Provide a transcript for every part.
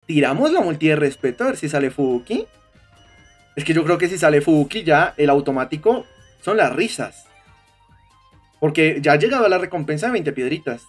tiramos la multi de respeto a ver si sale Fubuki. Es que yo creo que si sale Fubuki ya el automático son las risas. Porque ya ha llegado a la recompensa de 20 piedritas.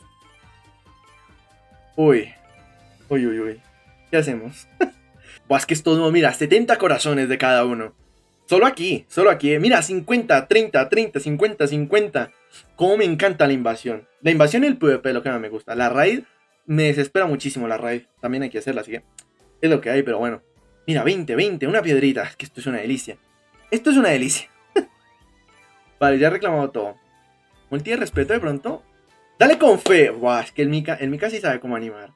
Uy. Uy, uy, uy. ¿Qué hacemos? Buah, es que es todo, mira, 70 corazones de cada uno. Solo aquí, mira, 50, 30, 30, 50, 50. Cómo me encanta la invasión. La invasión y el PvP es lo que más me gusta. La raid me desespera muchísimo, la raid. También hay que hacerla, así que es lo que hay, pero bueno. Mira, 20, 20, una piedrita. Es que esto es una delicia. Esto es una delicia. Vale, ya he reclamado todo. Multi de respeto de pronto. Dale con fe. Buah, es que el Mika sí sabe cómo animar.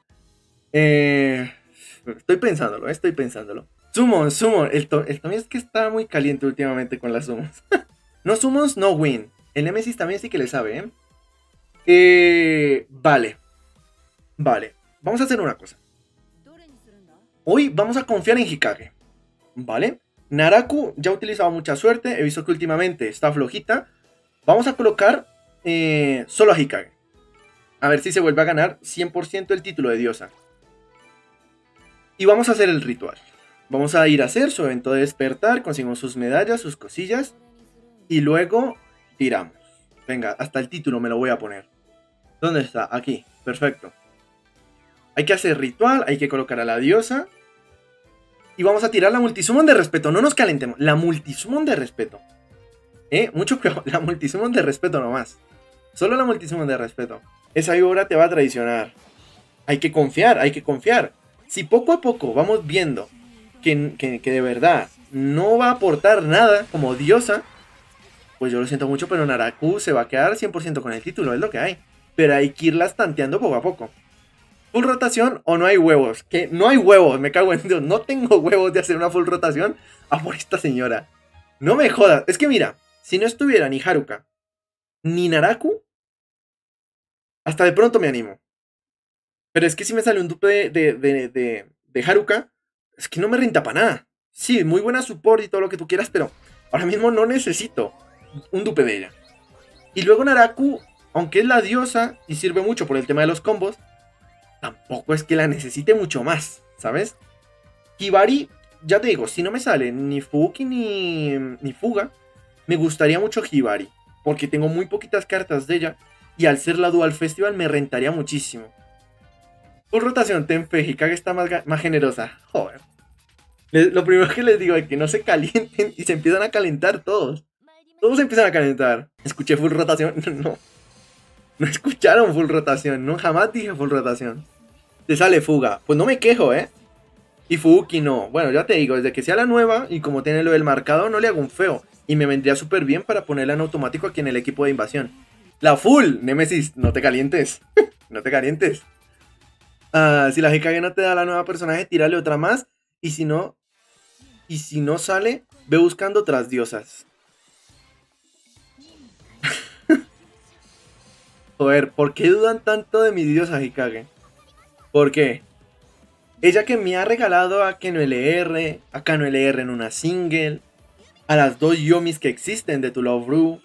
Estoy pensándolo, estoy pensándolo. Summon. El Tommy es que está muy caliente últimamente con las summons. No summons, no win. El Nemesis también sí que le sabe, Vale. Vamos a hacer una cosa. Hoy vamos a confiar en Hikage. ¿Vale? Naraku ya ha utilizado mucha suerte. He visto que últimamente está flojita. Vamos a colocar solo a Hikage. A ver si se vuelve a ganar 100% el título de diosa. Y vamos a hacer el ritual. Vamos a ir a hacer su evento de despertar. Conseguimos sus medallas, sus cosillas. Y luego tiramos. Venga, hasta el título me lo voy a poner. ¿Dónde está? Aquí. Perfecto. Hay que hacer ritual. Hay que colocar a la diosa. Y vamos a tirar la multisummon de respeto. No nos calentemos. La multisummon de respeto. Mucho cuidado. La multisummon de respeto nomás. Solo la multisummon de respeto. Esa víbora te va a traicionar. Hay que confiar, hay que confiar. Si poco a poco vamos viendo que de verdad no va a aportar nada como diosa, pues yo lo siento mucho, pero Naraku se va a quedar 100% con el título, es lo que hay. Pero hay que irlas tanteando poco a poco. Full rotación o no hay huevos. Que no hay huevos, me cago en Dios. No tengo huevos de hacer una full rotación a por esta señora. No me jodas. Es que mira, si no estuviera ni Haruka ni Naraku, hasta de pronto me animo. Pero es que si me sale un dupe de Haruka, es que no me renta para nada. Sí, muy buena support y todo lo que tú quieras, pero ahora mismo no necesito un dupe de ella. Y luego Naraku, aunque es la diosa y sirve mucho por el tema de los combos, tampoco es que la necesite mucho más, ¿sabes? Hibari, ya te digo, si no me sale ni Fuki ni Fuga, me gustaría mucho Hibari, porque tengo muy poquitas cartas de ella y al ser la Dual Festival me rentaría muchísimo. Full rotación, Tenfe, Hikage está más generosa. Joder. Lo primero que les digo es que no se calienten y se empiezan a calentar todos. Todos se empiezan a calentar. Escuché full rotación. No. No escucharon full rotación. No, jamás dije full rotación. Te sale Fuga. Pues no me quejo, Y Fuki no. Bueno, ya te digo, desde que sea la nueva y como tiene lo del marcado, no le hago un feo. Y me vendría súper bien para ponerla en automático aquí en el equipo de invasión. La full, Nemesis, no te calientes. No te calientes. Si la Hikage no te da la nueva personaje, tírale otra más. Y si no sale, ve buscando otras diosas. Joder, ¿por qué dudan tanto de mi diosa Hikage? ¿Por qué? Ella que me ha regalado a Kano LR, a Kano LR en una single, a las dos Yomis que existen de To Love Ru.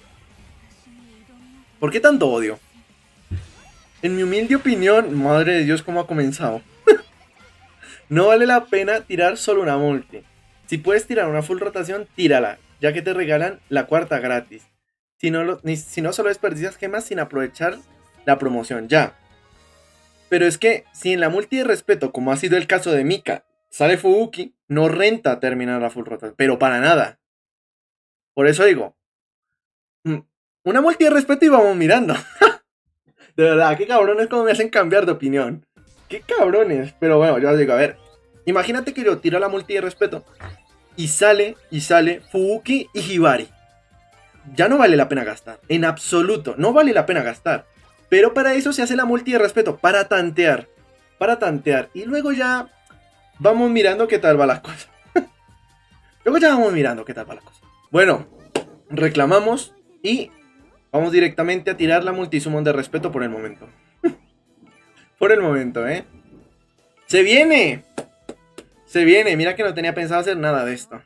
¿Por qué tanto odio? En mi humilde opinión, madre de Dios, cómo ha comenzado. No vale la pena tirar solo una multi. Si puedes tirar una full rotación, tírala, ya que te regalan la cuarta gratis. Si no solo desperdicias gemas sin aprovechar la promoción, ya. Pero es que si en la multi de respeto, como ha sido el caso de Mika, sale Fubuki, no renta terminar la full rotación, pero para nada. Por eso digo, una multi de respeto y vamos mirando. De verdad, qué cabrones como me hacen cambiar de opinión. Qué cabrones. Pero bueno, yo os digo, a ver. Imagínate que yo tiro la multi de respeto y sale Fubuki y Hibari. Ya no vale la pena gastar. En absoluto, no vale la pena gastar. Pero para eso se hace la multi de respeto, para tantear. Para tantear. Y luego ya vamos mirando qué tal va la cosa. Luego ya vamos mirando qué tal va la cosa. Bueno, reclamamos y vamos directamente a tirar la multisummon de respeto por el momento. Por el momento, ¡Se viene! Se viene, mira que no tenía pensado hacer nada de esto.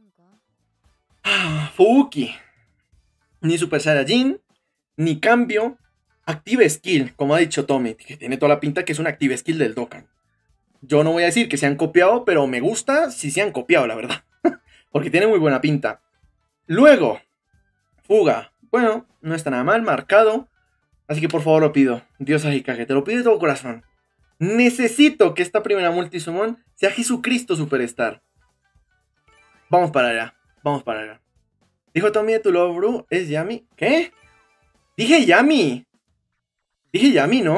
Fubuki. Ni Super Saiyajin, ni cambio. Active Skill, como ha dicho Tommy, que tiene toda la pinta que es un Active Skill del Dokkan. Yo no voy a decir que se han copiado, pero me gusta si se han copiado, la verdad. Porque tiene muy buena pinta. Luego, fuga. Bueno, no está nada mal, marcado. Así que por favor lo pido. Diosa Hikage, te lo pido de todo corazón. Necesito que esta primera multisummon sea Jesucristo Superstar. Vamos para allá. Vamos para allá. Dijo Tommy de tu Love Brew, ¿es Yami? ¿Qué? Dije Yami. Dije Yami, ¿no?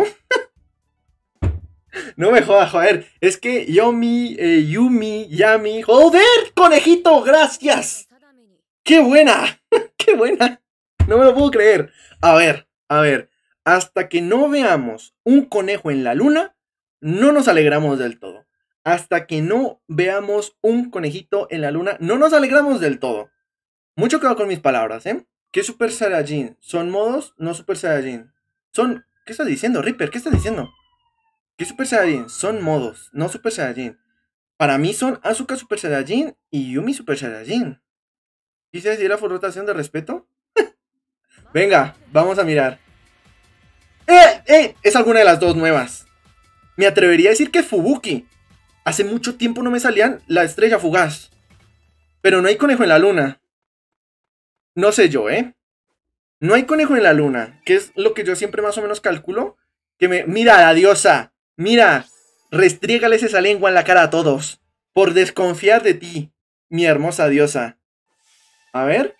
No me jodas, joder. Es que Yomi, Yumi, Yami. ¡Joder, conejito! ¡Gracias! ¡Qué buena! ¡Qué buena! No me lo puedo creer. A ver. Hasta que no veamos un conejo en la luna, no nos alegramos del todo. Hasta que no veamos un conejito en la luna, no nos alegramos del todo. Mucho cuidado con mis palabras, ¿eh? ¿Qué Super Saiyajin? ¿Son modos? No Super Saiyajin. Son... ¿Qué estás diciendo, Reaper? ¿Qué estás diciendo? ¿Qué Super Saiyajin? Son modos, no Super Saiyajin. Para mí son Asuka Super Saiyajin y Yumi Super Saiyajin. ¿Quise decir la rotación de respeto? Venga, vamos a mirar. Es alguna de las dos nuevas. Me atrevería a decir que es Fubuki. Hace mucho tiempo no me salían la estrella fugaz. Pero no hay conejo en la luna. No sé yo, ¿eh? No hay conejo en la luna, que es lo que yo siempre más o menos calculo. Que me... Mira, la diosa. Mira, restriégales esa lengua en la cara a todos. Por desconfiar de ti, mi hermosa diosa. A ver.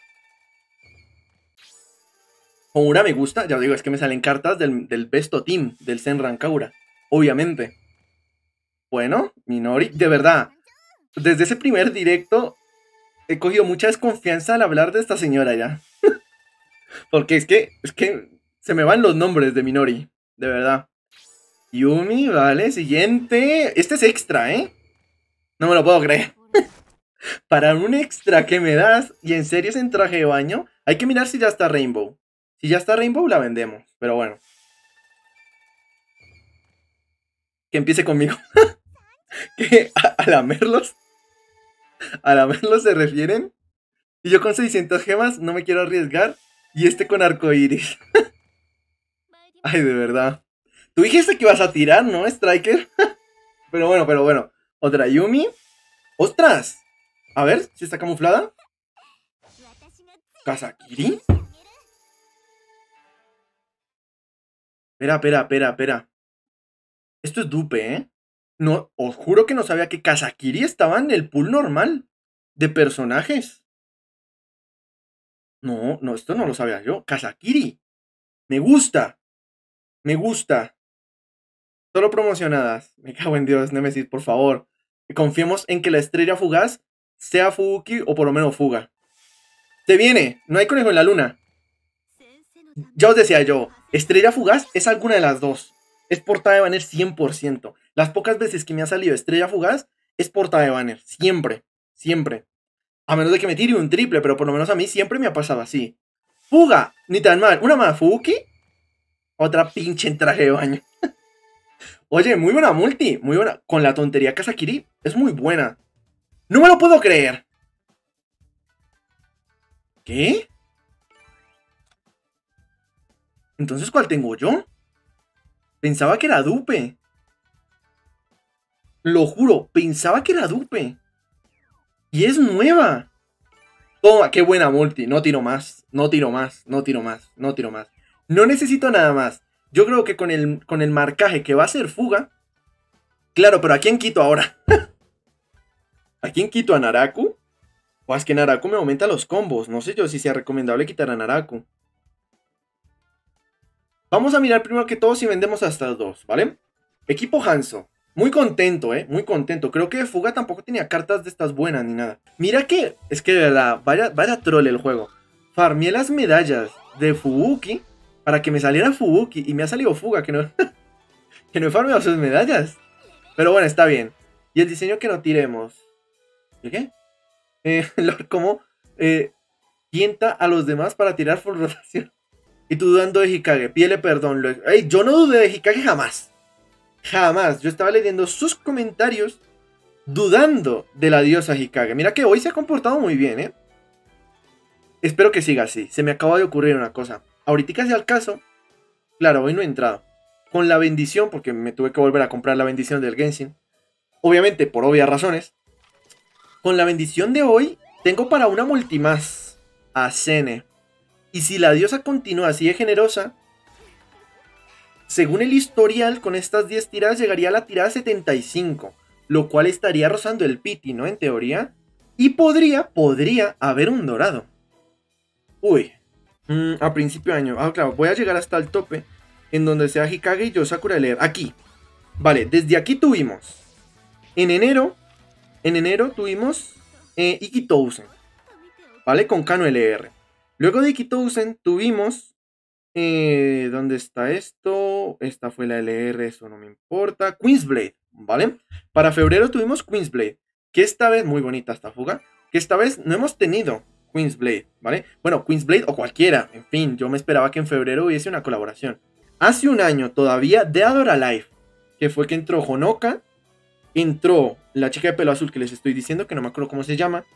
Koura me gusta. Ya os digo, es que me salen cartas del Besto Team, del Senran Kaura. Obviamente. Bueno, Minori, de verdad. Desde ese primer directo he cogido mucha desconfianza al hablar de esta señora ya. Porque es que se me van los nombres de Minori. De verdad. Yumi, vale, siguiente. Este es extra, ¿eh? No me lo puedo creer. Para un extra que me das, y en serio es en traje de baño, hay que mirar si ya está Rainbow. Si ya está Rainbow, la vendemos. Pero bueno. Que empiece conmigo. Que a lamerlos. A lamerlos se refieren. Y yo con 600 gemas no me quiero arriesgar. Y este con arcoiris. Ay, de verdad. Tú dijiste que ibas a tirar, ¿no, Striker? Pero bueno. Otra Yumi. ¡Ostras! A ver, si está camuflada. ¿Kazakiri? Espera. Esto es dupe, ¿eh? No, os juro que no sabía que Kazakiri estaba en el pool normal de personajes. No, esto no lo sabía yo. Kazakiri. Me gusta. Solo promocionadas. Me cago en Dios, Nemesis, por favor. Confiemos en que la estrella fugaz sea Fubuki o por lo menos Fuga. Se viene. No hay conejo en la luna. Ya os decía yo. Estrella fugaz es alguna de las dos. Es portada de banner 100%. Las pocas veces que me ha salido estrella fugaz es portada de banner. Siempre. A menos de que me tire un triple, pero por lo menos a mí siempre me ha pasado así. Fuga. Ni tan mal. Una más Fubuki. Otra pinche en traje de baño. Oye, muy buena multi. Muy buena. Con la tontería Kazakiri es muy buena. No me lo puedo creer. ¿Qué? Entonces, ¿cuál tengo yo? Pensaba que era dupe. Lo juro, pensaba que era dupe. Y es nueva. Toma, qué buena multi. No tiro más. No necesito nada más. Yo creo que con el marcaje que va a ser Fuga. Claro, pero ¿a quién quito ahora? ¿A quién quito? ¿A Naraku? O es que Naraku me aumenta los combos. No sé yo si sea recomendable quitar a Naraku. Vamos a mirar primero que todo si vendemos hasta los dos, ¿vale? Equipo Hanzo. Muy contento, muy contento. Creo que Fuga tampoco tenía cartas de estas buenas ni nada. Mira que, es que de verdad, vaya troll el juego. Farmeé las medallas de Fubuki para que me saliera Fubuki y me ha salido Fuga, que no, que no he farmeado sus medallas. Pero bueno, está bien. Y el diseño que no tiremos. ¿De qué? ¿Cómo tienta a los demás para tirar full rotación? Y tú dudando de Hikage, pídele perdón. Ey, yo no dudé de Hikage jamás. Jamás. Yo estaba leyendo sus comentarios dudando de la diosa Hikage. Mira que hoy se ha comportado muy bien, Espero que siga así. Se me acaba de ocurrir una cosa. Ahorita si al caso. Claro, hoy no he entrado. Con la bendición, porque me tuve que volver a comprar la bendición del Genshin. obviamente por obvias razones. Con la bendición de hoy, tengo para una multimás a Sene. Y si la diosa continúa así de generosa, según el historial, con estas 10 tiradas llegaría a la tirada 75. Lo cual estaría rozando el piti, ¿no? En teoría. Y podría haber un dorado. Uy. A principio de año. Ah, claro, voy a llegar hasta el tope. En donde sea Hikage y yo Sakura LR. Aquí. Vale, desde aquí tuvimos. En enero tuvimos Ikitousen. ¿Vale? Con Kano LR. Luego de Ikitousen tuvimos... ¿dónde está esto? Esta fue la LR, eso no me importa. Queensblade, ¿vale? Para febrero tuvimos Queensblade. Que esta vez, muy bonita esta fuga. Que esta vez no hemos tenido Queensblade, ¿vale? Bueno, Queensblade o cualquiera. En fin, yo me esperaba que en febrero hubiese una colaboración. Hace un año todavía, Dead or Alive. Que fue que entró Honoka. Entró la chica de pelo azul que les estoy diciendo, que no me acuerdo cómo se llama.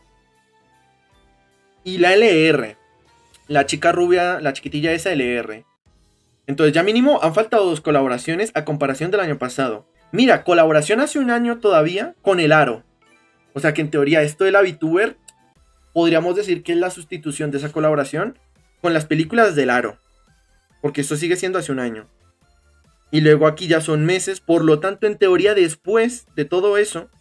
Y la LR. La chica rubia, la chiquitilla esa LR. Entonces ya mínimo han faltado 2 colaboraciones a comparación del año pasado. Mira, colaboración hace un año todavía con el Aro. O sea que en teoría esto de la VTuber podríamos decir que es la sustitución de esa colaboración con las películas del Aro. Porque esto sigue siendo hace un año. Y luego aquí ya son meses. Por lo tanto, en teoría, después de todo eso,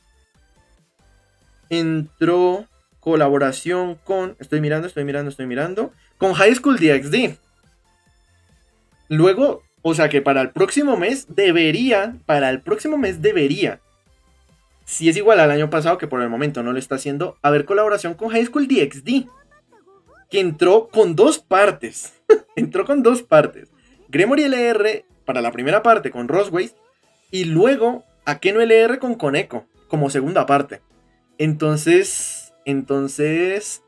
entró colaboración con... Estoy mirando. Con High School DxD. Luego, o sea que para el próximo mes debería... Si es igual al año pasado, que por el momento no lo está haciendo, haber colaboración con High School DxD. Que entró con 2 partes. Gremory LR para la primera parte con Rosways. Y luego Akeno LR con Koneko como segunda parte. Entonces... Es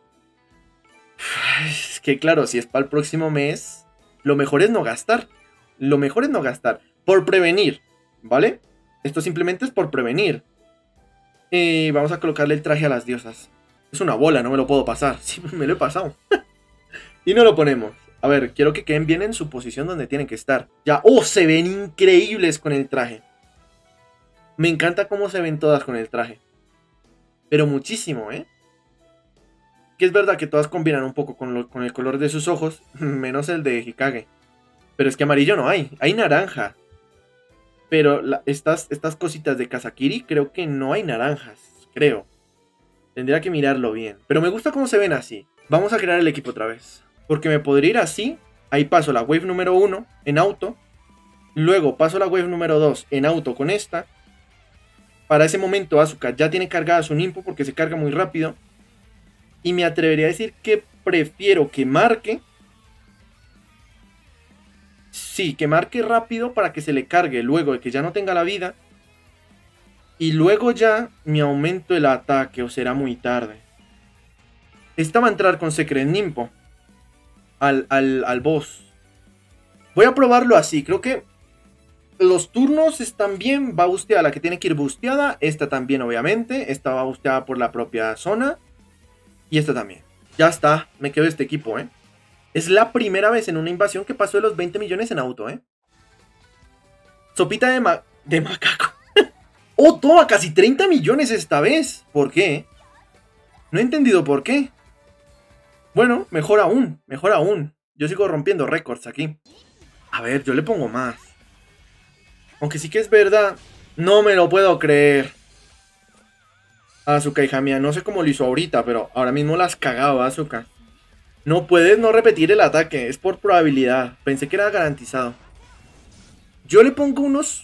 que claro, si es para el próximo mes, lo mejor es no gastar. Por prevenir, ¿vale? Esto simplemente es por prevenir. Vamos a colocarle el traje a las diosas. Es una bola, no me lo puedo pasar. Sí, me lo he pasado. Y no lo ponemos. A ver, quiero que queden bien en su posición donde tienen que estar. Ya, ¡oh! Se ven increíbles con el traje. Me encanta cómo se ven todas con el traje. Pero muchísimo, ¿eh? Que es verdad que todas combinan un poco con el color de sus ojos. Menos el de Hikage. Pero es que amarillo no hay. Hay naranja. Pero estas cositas de Kazakiri creo que no hay naranjas. Creo. Tendría que mirarlo bien. Pero me gusta cómo se ven así. Vamos a crear el equipo otra vez. Porque me podría ir así. Ahí paso la wave número 1 en auto. Luego paso la wave número 2 en auto con esta. Para ese momento Asuka ya tiene cargada su Nimpo porque se carga muy rápido. Y me atrevería a decir que prefiero que marque. Sí, que marque rápido para que se le cargue luego de que ya no tenga la vida. Y luego ya me aumento el ataque o será muy tarde. Esta va a entrar con Secret Nimpo al boss. Voy a probarlo así, creo que los turnos están bien. Va busteada la que tiene que ir busteada. Esta también obviamente. Esta va busteada por la propia zona. Y esta también. Ya está, me quedo este equipo, ¿eh? Es la primera vez en una invasión que pasó de los 20 millones en auto, ¿eh? Sopita de macaco. ¡Oh, toma! Casi 30 millones esta vez. ¿Por qué? No he entendido por qué. Bueno, mejor aún. Yo sigo rompiendo récords aquí. A ver, yo le pongo más. Aunque sí que es verdad. No me lo puedo creer. Asuka, hija mía, no sé cómo lo hizo ahorita, pero ahora mismo las cagaba, Asuka. No puedes no repetir el ataque, es por probabilidad. Pensé que era garantizado. Yo le pongo unos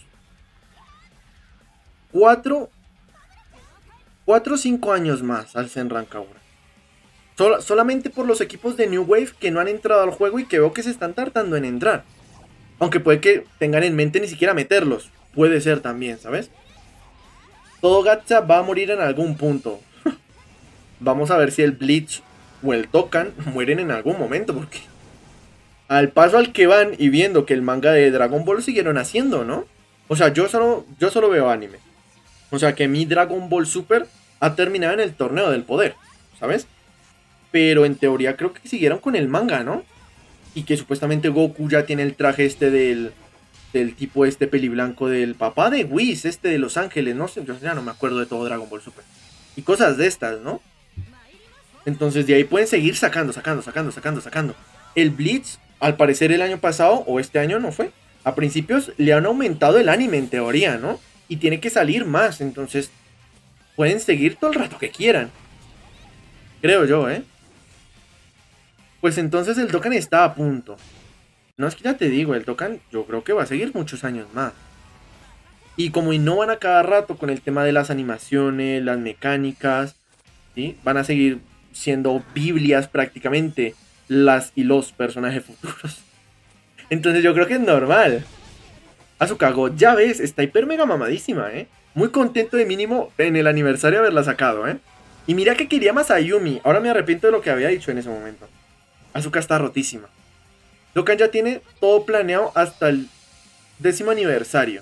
4 o 5 años más al Senran Kagura. Solamente por los equipos de New Wave que no han entrado al juego y que veo que se están tardando en entrar. Aunque puede que tengan en mente ni siquiera meterlos. Puede ser también, ¿sabes? Todo gacha va a morir en algún punto. Vamos a ver si el Bleach o el Dokkan mueren en algún momento, porque al paso al que van y viendo que el manga de Dragon Ball siguieron haciendo, ¿no? O sea, yo solo veo anime. O sea, que mi Dragon Ball Super ha terminado en el torneo del poder, ¿sabes? Pero en teoría creo que siguieron con el manga, ¿no? Y que supuestamente Goku ya tiene el traje este del del tipo este peliblanco del papá de Whis, este de Los Ángeles, no sé, yo ya no me acuerdo de todo Dragon Ball Super. Y cosas de estas, ¿no? Entonces de ahí pueden seguir sacando. El Bleach, al parecer el año pasado, o este año no fue, a principios le han aumentado el anime en teoría, ¿no? Y tiene que salir más, entonces pueden seguir todo el rato que quieran. Creo yo, ¿eh? Pues entonces el Dokkan está a punto. No, es que ya te digo, el Dokkan yo creo que va a seguir muchos años más. Y como innovan a cada rato con el tema de las animaciones, las mecánicas, ¿sí? Van a seguir siendo Biblias prácticamente las y los personajes futuros. Entonces yo creo que es normal. Azukago, ya ves, está hiper mega mamadísima, ¿eh? Muy contento de mínimo en el aniversario de haberla sacado, ¿eh? Y mira que quería más a Yumi. Ahora me arrepiento de lo que había dicho en ese momento. Asuka está rotísima. Dokkan ya tiene todo planeado hasta el 10º aniversario.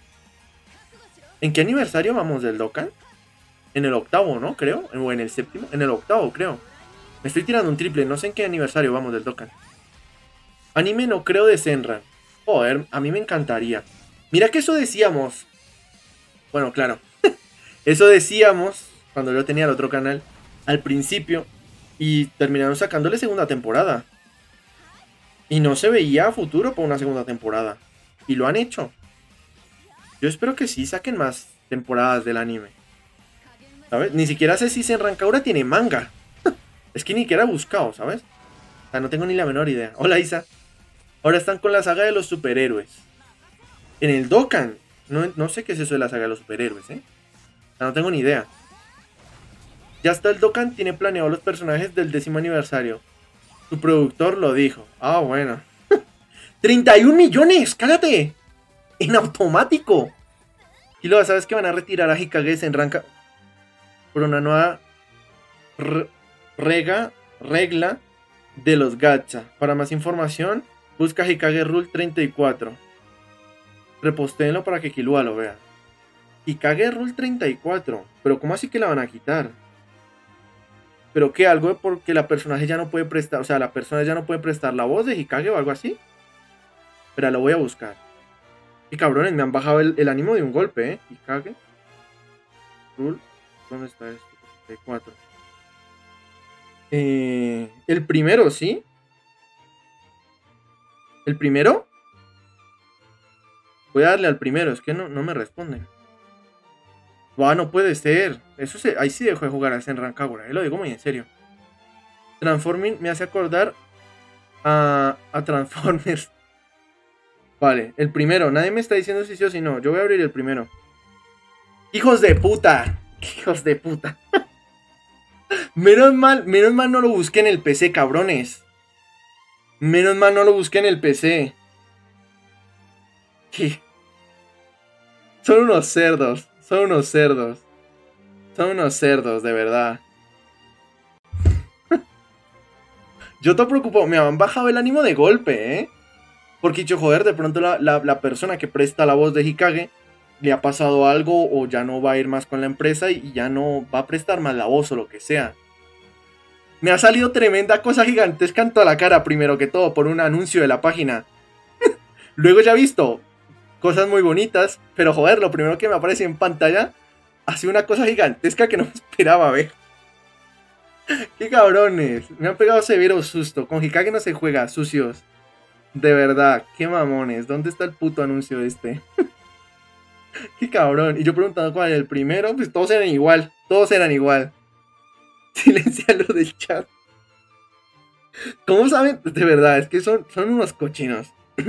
¿En qué aniversario vamos del Dokkan? En el 8º, ¿no? Creo. O en el 7º. En el 8º, creo. Me estoy tirando un triple. No sé en qué aniversario vamos del Dokkan. Anime no creo de Senran. Joder, a mí me encantaría. Mira que eso decíamos. Bueno, claro. Eso decíamos cuando yo tenía el otro canal al principio. Y terminaron sacándole segunda temporada. Y no se veía a futuro por una segunda temporada. Y lo han hecho. Yo espero que sí saquen más temporadas del anime. ¿Sabes? Ni siquiera sé si Senran Kagura tiene manga. Es que ni siquiera he buscado, ¿sabes? O sea, no tengo ni la menor idea. Hola, Isa. Ahora están con la saga de los superhéroes. En el Dokkan. No sé qué es eso de la saga de los superhéroes, ¿eh? O sea, no tengo ni idea. Ya hasta el Dokkan tiene planeado los personajes del 10º aniversario. Su productor lo dijo. Ah, bueno. ¡31 millones! ¡Cállate! En automático. Y luego, ¿sabes que van a retirar a Hikage Senran por una nueva regla de los gacha? Para más información, busca Hikage Rule 34. Repostéenlo para que Killua lo vea. Hikage Rule 34. ¿Pero cómo así que la van a quitar? ¿Pero qué? ¿Algo porque la personaje ya no puede prestar? O sea, la persona ya no puede prestar la voz de Hikage o algo así. Pero lo voy a buscar. Y cabrones, me han bajado el ánimo de un golpe, ¿eh? Hikage Rule. ¿Dónde está esto? 34. El primero, ¿sí? ¿El primero? Voy a darle al primero, es que no me responden. Buah, no puede ser. Ahí sí dejó de jugar a Senran Kagura, lo digo muy en serio. Transforming me hace acordar a Transformers. Vale, el primero. Nadie me está diciendo si sí o si no. Yo voy a abrir el primero. ¡Hijos de puta! ¡Hijos de puta! Menos mal no lo busqué en el PC, cabrones. Menos mal no lo busqué en el PC. ¿Qué? Son unos cerdos. Son unos cerdos. Son unos cerdos, de verdad. Yo te preocupo. Me han bajado el ánimo de golpe, ¿eh? Porque dicho, joder, de pronto la persona que presta la voz de Hikage le ha pasado algo o ya no va a ir más con la empresa y ya no va a prestar más la voz o lo que sea. Me ha salido tremenda cosa gigantesca en toda la cara, primero que todo, por un anuncio de la página. Luego ya he visto cosas muy bonitas, pero joder, lo primero que me aparece en pantalla ha sido una cosa gigantesca que no me esperaba ver. ¡Qué cabrones! Me han pegado severo susto. Con Hikage no se juega, sucios. De verdad, qué mamones. ¿Dónde está el puto anuncio este? Qué cabrón. Y yo preguntando cuál era el primero, pues todos eran igual. Todos eran igual. Silencialo del chat. ¿Cómo saben? De verdad, es que son unos cochinos.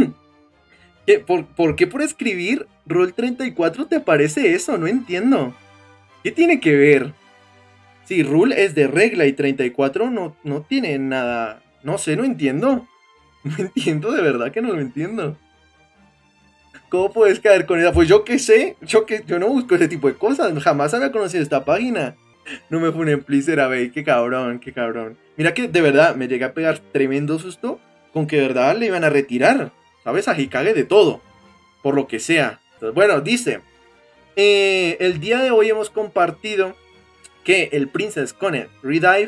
¿Por qué por escribir Roll 34 te aparece eso? No entiendo. ¿Qué tiene que ver? Sí, Rule es de regla y 34 no tiene nada. No sé, no entiendo. No entiendo, de verdad que no lo entiendo. ¿Cómo puedes caer con ella? Pues yo qué sé, yo no busco ese tipo de cosas. Jamás había conocido esta página. No me funen, please, era bait. Qué cabrón, qué cabrón. Mira que de verdad me llegué a pegar tremendo susto con que de verdad le iban a retirar, ¿sabes? A Hikage de todo, por lo que sea. Entonces, bueno, dice, el día de hoy hemos compartido que el Princess Connect Redive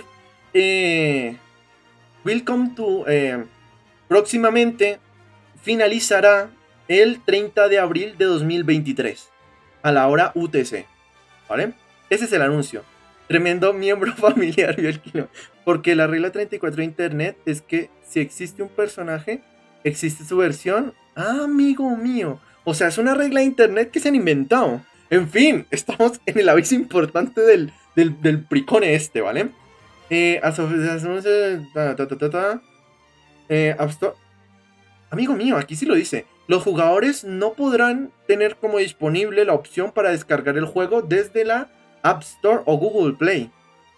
próximamente finalizará el 30 de abril de 2023, a la hora UTC, ¿vale? Ese es el anuncio. Tremendo miembro familiar vio el kilo. Porque la regla 34 de internet es que si existe un personaje, existe su versión. Ah, amigo mío. O sea, es una regla de internet que se han inventado. En fin, estamos en el aviso importante del pricone este, ¿vale? App Store. Amigo mío, aquí sí lo dice. Los jugadores no podrán tener como disponible la opción para descargar el juego desde la App Store o Google Play.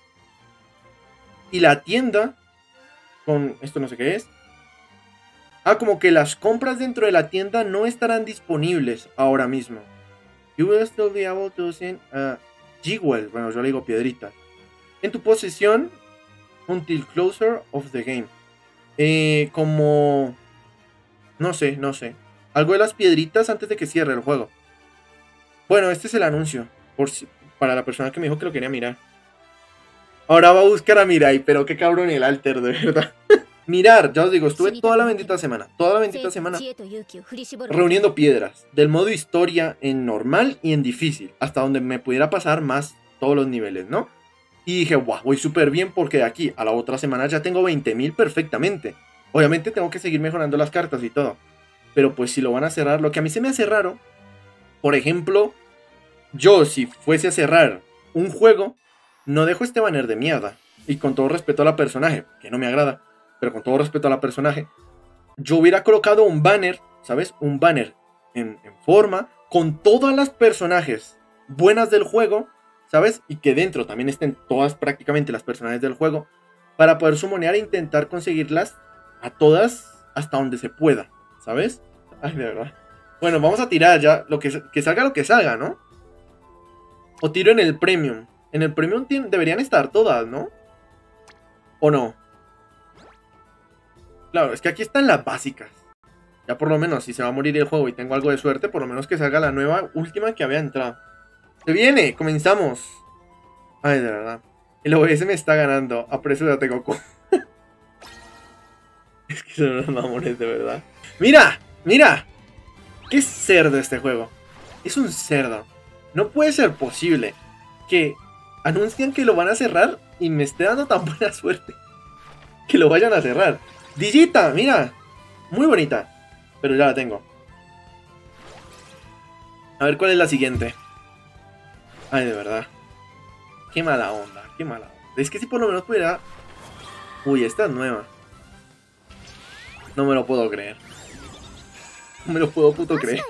Y la tienda, con esto no sé qué es. Como que las compras dentro de la tienda no estarán disponibles ahora mismo. You will still be able to see Jewel, bueno, yo le digo piedritas, en tu posesión until closer of the game. Como... No sé. Algo de las piedritas antes de que cierre el juego. Bueno, este es el anuncio. Para la persona que me dijo que lo quería mirar. Ahora va a buscar a Mirai, pero qué cabrón el alter, de verdad. Mirar, ya os digo, estuve toda la bendita semana reuniendo piedras, del modo historia en normal y en difícil, hasta donde me pudiera pasar más todos los niveles, ¿no? Y dije, wow, voy súper bien porque de aquí a la otra semana ya tengo 20.000 perfectamente. Obviamente tengo que seguir mejorando las cartas y todo, pero pues si lo van a cerrar, lo que a mí se me hace raro, por ejemplo, yo si fuese a cerrar un juego, no dejo este banner de mierda, y con todo respeto a la personaje, que no me agrada, pero con todo respeto a la personaje, yo hubiera colocado un banner, ¿sabes? Un banner en forma, con todas las personajes buenas del juego, ¿sabes? Y que dentro también estén todas prácticamente las personajes del juego, para poder sumonear e intentar conseguirlas a todas hasta donde se pueda, ¿sabes? Ay, de verdad. Bueno, vamos a tirar ya, que salga lo que salga, ¿no? O tiro en el Premium. En el Premium deberían estar todas, ¿no? ¿O no? Claro, es que aquí están las básicas. Ya por lo menos, si se va a morir el juego y tengo algo de suerte, por lo menos que salga la nueva última que había entrado. ¡Se viene! ¡Comenzamos! Ay, de verdad. El OBS me está ganando. Apresúrate, Goku. Es que son unos mamones, de verdad. ¡Mira! ¡Mira! ¡Qué cerdo este juego! Es un cerdo. No puede ser posible que anuncien que lo van a cerrar y me esté dando tan buena suerte que lo vayan a cerrar. Digita, mira. Muy bonita. Pero ya la tengo. A ver cuál es la siguiente. Ay, de verdad. Qué mala onda, qué mala onda. Es que si por lo menos pudiera... Uy, esta es nueva. No me lo puedo creer. No me lo puedo puto creer.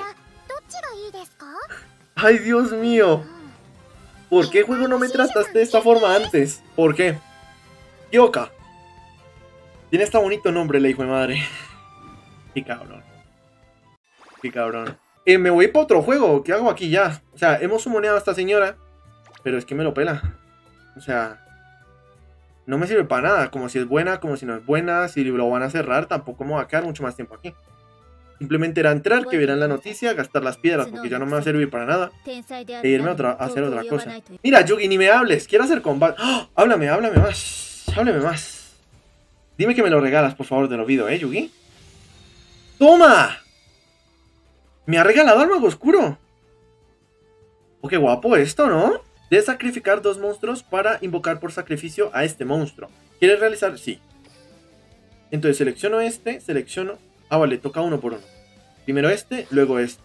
Ay, Dios mío. ¿Por qué juego no me trataste de esta forma antes? ¿Por qué? Kyoka. Tiene hasta bonito nombre, le hijo de madre. Qué cabrón. Qué cabrón. Me voy para otro juego. ¿Qué hago aquí ya? O sea, hemos sumoneado a esta señora, pero es que me lo pela. O sea, no me sirve para nada. Como si es buena, como si no es buena. Si lo van a cerrar, tampoco me va a quedar mucho más tiempo aquí. Simplemente era entrar, que vieran la noticia, gastar las piedras, porque ya no me va a servir para nada, e irme a hacer otra cosa. Mira, Yugi, ni me hables. Quiero hacer combate. ¡Oh! Háblame más. Háblame más. Dime que me lo regalas, por favor, te lo pido, Yugi. ¡Toma! Me ha regalado al mago oscuro. Oh, qué guapo esto, ¿no? Debes sacrificar 2 monstruos para invocar por sacrificio a este monstruo. ¿Quieres realizar? Sí. Entonces selecciono este, selecciono... Ah, vale, toca uno por uno. Primero este, luego este.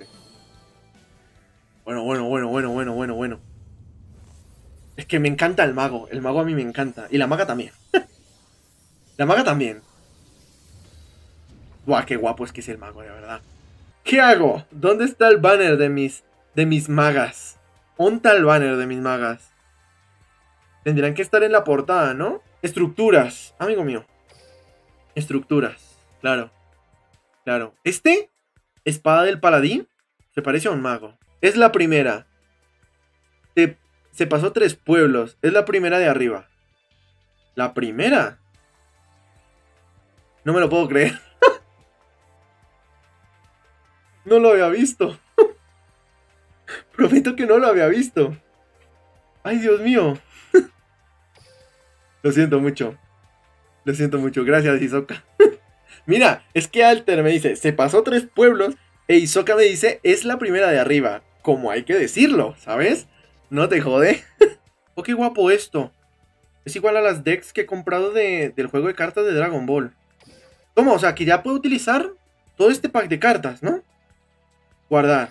Bueno. Es que me encanta el mago. El mago a mí me encanta. Y la maga también. La maga también. Buah, qué guapo es que es el mago, de verdad. ¿Qué hago? ¿Dónde está el banner de mis magas? ¿Dónde está el banner de mis magas? Tendrán que estar en la portada, ¿no? Estructuras, amigo mío. Estructuras, claro. Claro. Este, espada del paladín, se parece a un mago. Es la primera. Se pasó 3 pueblos. Es la primera de arriba. ¿La primera? No me lo puedo creer. No lo había visto. Prometo que no lo había visto. Ay, Dios mío. Lo siento mucho. Gracias, Hisoka. Mira, es que Alter me dice, se pasó 3 pueblos E Hisoka me dice, es la primera de arriba. Como hay que decirlo, ¿sabes? No te jode. Oh, qué guapo esto. Es igual a las decks que he comprado del juego de cartas de Dragon Ball. ¿Cómo? O sea, que ya puedo utilizar todo este pack de cartas, ¿no? Guardar.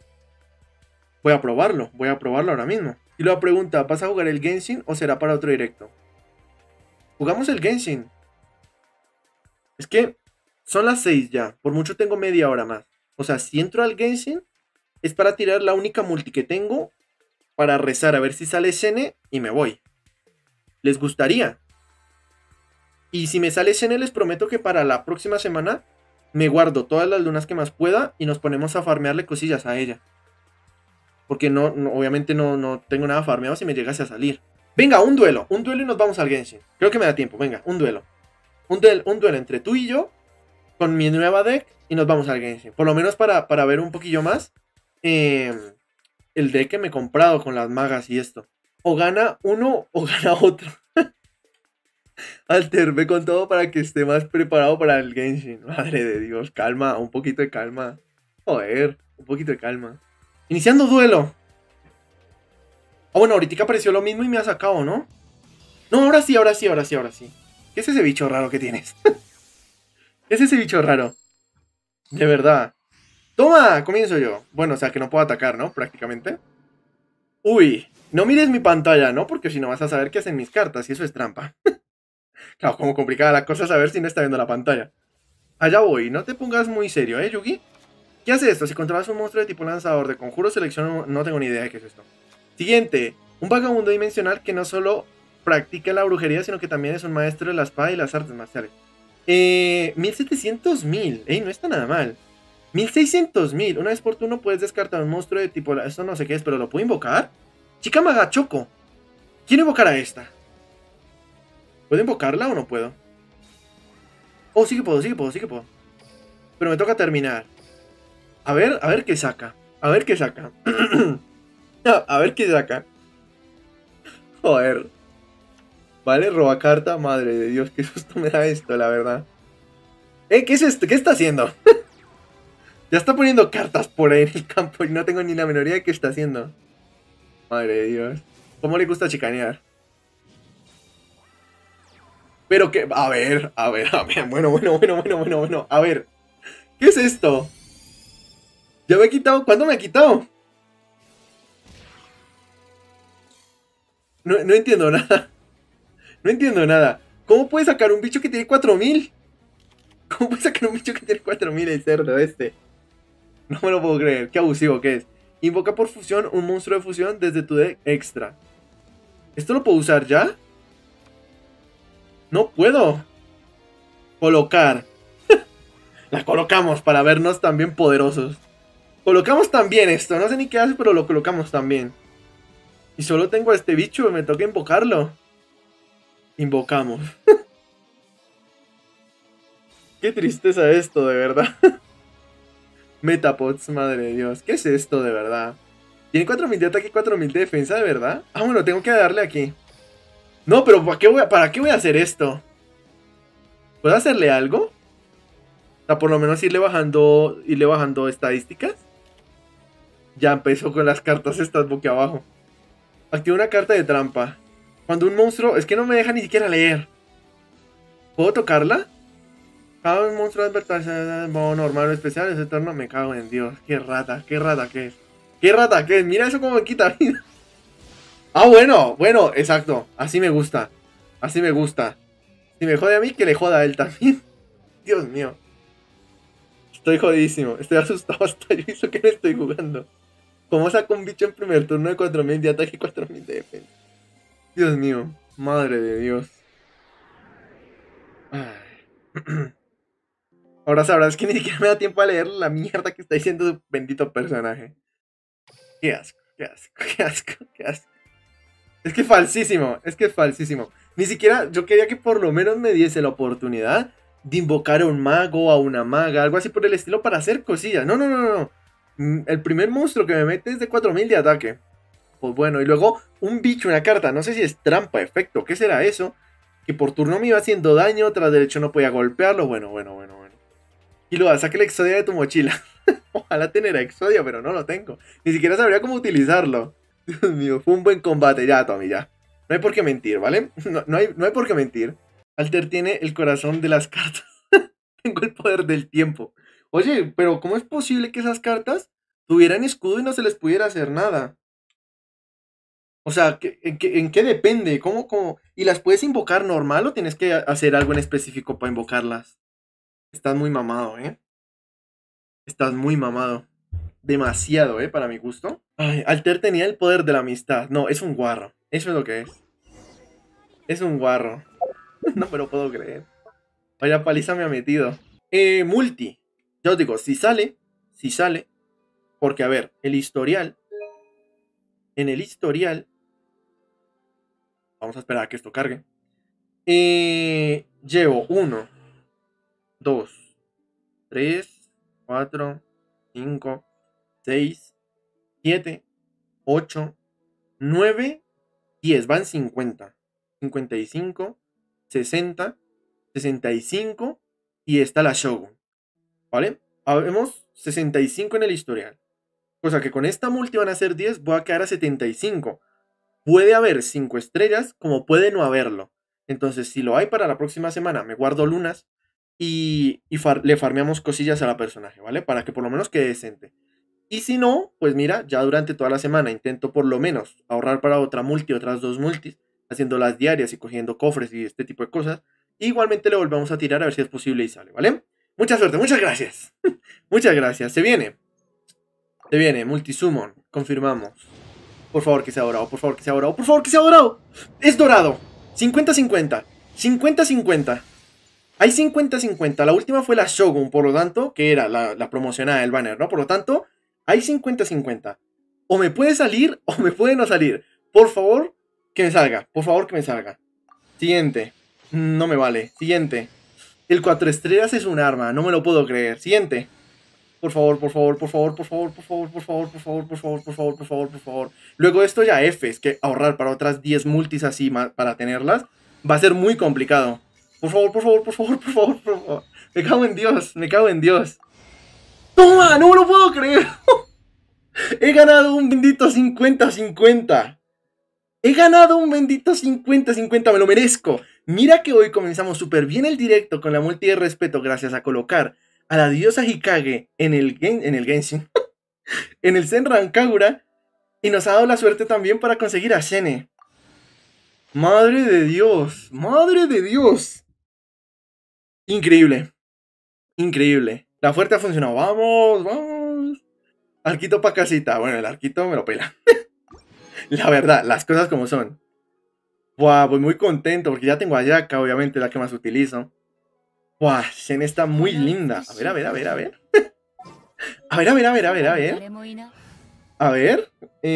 Voy a probarlo ahora mismo. Y luego pregunta, ¿vas a jugar el Genshin o será para otro directo? Jugamos el Genshin. Es que son las 6 ya. Por mucho tengo media hora más. O sea, si entro al Genshin, es para tirar la única multi que tengo. Para rezar a ver si sale Shene y me voy. ¿Les gustaría? Y si me sale Shene, les prometo que para la próxima semana me guardo todas las lunas que más pueda y nos ponemos a farmearle cosillas a ella. Porque obviamente no tengo nada farmeado si me llegase a salir. Venga, un duelo y nos vamos al Genshin. Creo que me da tiempo, venga, un duelo. Un duelo entre tú y yo, con mi nueva deck, y nos vamos al Genshin. Por lo menos para ver un poquillo más el deck que me he comprado con las magas y esto. O gana uno o gana otro. Alter, ve con todo para que esté más preparado para el Genshin. Madre de Dios, calma, un poquito de calma. Joder, un poquito de calma. Iniciando duelo. Ah, bueno, ahorita apareció lo mismo y me ha sacado, ¿no? No, ahora sí. ¿Qué es ese bicho raro que tienes? ¿Qué es ese bicho raro? De verdad. ¡Toma! Comienzo yo. Bueno, o sea que no puedo atacar, ¿no? Prácticamente. Uy, no mires mi pantalla, ¿no? Porque si no vas a saber qué hacen mis cartas y eso es trampa. Claro, como complicada la cosa saber si no está viendo la pantalla. Allá voy, no te pongas muy serio, ¿eh, Yugi? ¿Qué hace esto? Si controlas un monstruo de tipo lanzador de conjuro, selecciono... No tengo ni idea de qué es esto. Siguiente. Un vagabundo dimensional que no solo practica la brujería, sino que también es un maestro de la espada y las artes marciales. 1700.000. Ey, no está nada mal. 1600.000. Una vez por turno puedes descartar un monstruo de tipo... Esto no sé qué es, pero ¿lo puedo invocar? Chica Magachoco. ¿Quiero invocar a esta? ¿Puedo invocarla o no puedo? Oh, sí que puedo. Pero me toca terminar. A ver qué saca. A ver qué saca. Joder. Vale, roba carta. Madre de Dios, qué susto me da esto, la verdad. ¿Qué es esto? ¿Qué está haciendo? Ya está poniendo cartas por ahí en el campo y no tengo ni la menor idea de qué está haciendo. Madre de Dios. ¿Cómo le gusta chicanear? Pero que... A ver. Bueno. A ver. ¿Qué es esto? ¿Ya me he quitado? ¿Cuándo me he quitado? No entiendo nada. No entiendo nada. ¿Cómo puede sacar un bicho que tiene 4000? ¿Cómo puede sacar un bicho que tiene 4000 el cerdo este? No me lo puedo creer. Qué abusivo que es. Invoca por fusión un monstruo de fusión desde tu deck extra. ¿Esto lo puedo usar ya? No puedo. Colocar. La colocamos para vernos también poderosos. Colocamos también esto. No sé ni qué hace, pero lo colocamos también. Y solo tengo a este bicho. Me toca invocarlo. Invocamos. Qué tristeza esto, de verdad. Metapods, madre de Dios. ¿Qué es esto, de verdad? Tiene 4000 de ataque y 4000 de defensa, ¿de verdad? Ah, bueno, tengo que darle aquí. No, pero ¿para qué voy a hacer esto? ¿Puedo hacerle algo? O sea, por lo menos irle bajando estadísticas. Ya empezó con las cartas estas boca abajo. Activa una carta de trampa. Cuando un monstruo... Es que no me deja ni siquiera leer. ¿Puedo tocarla? Cada monstruo advertirse en modo normal o especial es eterno. Me cago en Dios. Qué rata que es. Qué rata que es. Mira eso como me quita vida. Ah, bueno, exacto. Así me gusta. Si me jode a mí, que le joda a él también. Dios mío. Estoy jodidísimo. Estoy asustado hasta yo hizo que no estoy jugando. ¿Cómo saco un bicho en primer turno de 4000 de ataque y 4000 de defensa? Dios mío. Madre de Dios. Ay. Ahora sabrás que ni siquiera me da tiempo a leer la mierda que está diciendo su bendito personaje. Qué asco. Es que es falsísimo. Ni siquiera yo quería que por lo menos me diese la oportunidad de invocar a un mago, a una maga, algo así por el estilo para hacer cosillas. No. El primer monstruo que me mete es de 4000 de ataque. Pues bueno, y luego un bicho, una carta, no sé si es trampa, efecto, ¿qué será eso? Que por turno me iba haciendo daño, tras derecho no podía golpearlo, bueno. Y luego saque la exodia de tu mochila. Ojalá tener a Exodia, pero no lo tengo. Ni siquiera sabría cómo utilizarlo. Dios mío, fue un buen combate. Ya, Tommy, ya. No hay por qué mentir, ¿vale? No hay por qué mentir. Alter tiene el corazón de las cartas. Tengo el poder del tiempo. Oye, pero ¿cómo es posible que esas cartas tuvieran escudo y no se les pudiera hacer nada? O sea, ¿en qué depende? ¿Cómo? ¿Y las puedes invocar normal o tienes que hacer algo en específico para invocarlas? Estás muy mamado, ¿eh? Estás muy mamado. Demasiado, ¿eh? Para mi gusto. Ay, Alter tenía el poder de la amistad. No, es un guarro. Eso es lo que es. Es un guarro. No me lo puedo creer. Vaya paliza me ha metido. Multi. Yo os digo, si sale, porque a ver, el historial, en el historial, vamos a esperar a que esto cargue. Llevo 1, 2, 3, 4, 5, 6, 7, 8, 9, 10. Van 50, 55, 60, 65 y está la Shogun. ¿Vale? Vemos 65 en el historial. Cosa que con esta multi van a ser 10, voy a quedar a 75. Puede haber 5 estrellas, como puede no haberlo. Entonces, si lo hay para la próxima semana, me guardo lunas y le farmeamos cosillas a la personaje, ¿vale? Para que por lo menos quede decente. Y si no, pues mira, ya durante toda la semana intento por lo menos ahorrar para otra multi, otras 2 multis, haciendo las diarias y cogiendo cofres y este tipo de cosas. Igualmente le volvemos a tirar a ver si es posible y sale, ¿vale? Mucha suerte, muchas gracias. Muchas gracias, se viene. Se viene, multisummon, confirmamos. Por favor que sea dorado, por favor que sea dorado, por favor que sea dorado. Es dorado. 50-50. 50-50. Hay 50-50. La última fue la Shogun, por lo tanto, que era la promocionada del banner, ¿no? Por lo tanto, hay 50-50. O me puede salir o me puede no salir. Por favor, que me salga. Por favor, que me salga. Siguiente. No me vale. Siguiente. El 4 estrellas es un arma. No me lo puedo creer. Siguiente. Por favor, por favor, por favor, por favor, por favor, por favor, por favor, por favor, por favor, por favor, por favor. Luego esto ya F, es que ahorrar para otras 10 multis así para tenerlas va a ser muy complicado. Por favor, por favor, por favor, por favor, por favor. Me cago en Dios, me cago en Dios. ¡Toma! ¡No me lo puedo creer! He ganado un bendito 50-50. He ganado un bendito 50-50, me lo merezco. Mira que hoy comenzamos súper bien el directo con la multi de respeto gracias a colocar a la diosa Hikage en el Genshin, en el Senran Kagura, y nos ha dado la suerte también para conseguir a Shene. Madre de Dios, madre de Dios. Increíble, increíble. La fuerte ha funcionado, vamos, vamos. Arquito pa' casita, bueno, el arquito me lo pela. La verdad, las cosas como son. Buah, voy muy contento porque ya tengo a Yaka, obviamente, la que más utilizo. Buah, Shene está muy linda. A ver, a ver, a ver, a ver. A ver, a ver, a ver, a ver, a ver. A ver.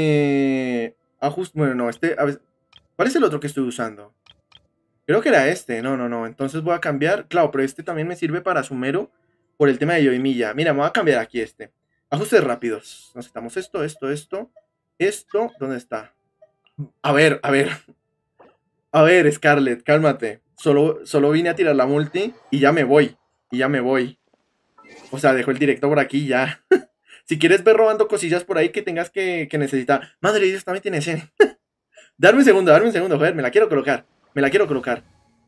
Bueno, no, a ver, ¿cuál es el otro que estoy usando? Creo que era este. No, no, no. Entonces voy a cambiar. Claro, pero este también me sirve para Sumero por el tema de Yoimiya. Mira, me voy a cambiar aquí este. Ajustes rápidos. Necesitamos esto, esto, esto. Esto, ¿dónde está? A ver, a ver. A ver, Scarlett, cálmate. Solo vine a tirar la multi y ya me voy. Y ya me voy. O sea, dejo el directo por aquí ya. Si quieres ver robando cosillas por ahí que tengas que necesitar. Madre de Dios, también tiene Shene. Darme un segundo, joder, me la quiero colocar. Me la quiero colocar.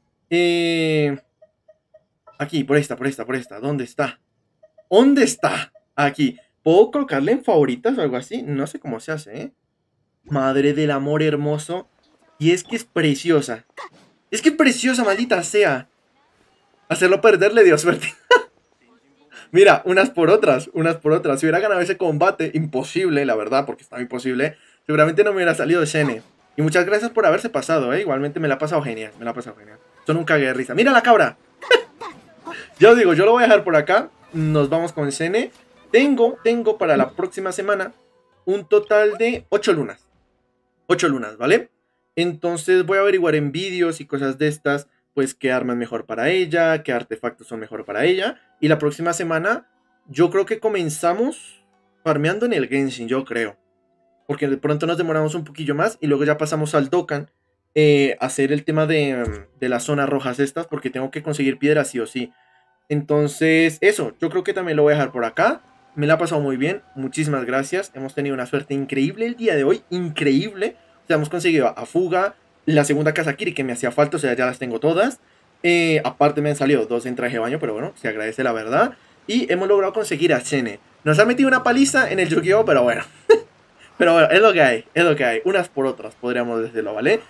Aquí, por esta, por esta, por esta. ¿Dónde está? ¿Dónde está? Aquí. ¿Puedo colocarle en favoritas o algo así? No sé cómo se hace, ¿eh? Madre del amor hermoso. Y es que es preciosa. Es que es preciosa, maldita sea. Hacerlo perder le dio suerte. Mira, unas por otras, unas por otras. Si hubiera ganado ese combate, imposible, la verdad, porque estaba imposible, seguramente no me hubiera salido de Shene. Y muchas gracias por haberse pasado, ¿eh? Igualmente me la ha pasado genial, me la ha pasado genial. Son un cague de risa. ¡Mira la cabra! Ya os digo, yo lo voy a dejar por acá. Nos vamos con Shene. Tengo para la próxima semana un total de 8 lunas. 8 lunas, ¿vale? Entonces voy a averiguar en vídeos y cosas de estas, pues qué armas mejor para ella, qué artefactos son mejor para ella. Y la próxima semana yo creo que comenzamos farmeando en el Genshin, yo creo. Porque de pronto nos demoramos un poquillo más y luego ya pasamos al Dokkan a hacer el tema de las zonas rojas estas, porque tengo que conseguir piedras sí o sí. Entonces, eso, yo creo que también lo voy a dejar por acá. Me la ha pasado muy bien. Muchísimas gracias. Hemos tenido una suerte increíble el día de hoy. Increíble. O sea, hemos conseguido a Fuga, la segunda Kazakiri que me hacía falta. O sea, ya las tengo todas. Aparte me han salido dos en traje de baño, pero bueno, se agradece la verdad. Y hemos logrado conseguir a Sene. Nos ha metido una paliza en el Yu-Gi-Oh, pero bueno. Pero bueno, es lo que hay, es lo que hay. Unas por otras, podríamos decirlo, ¿vale?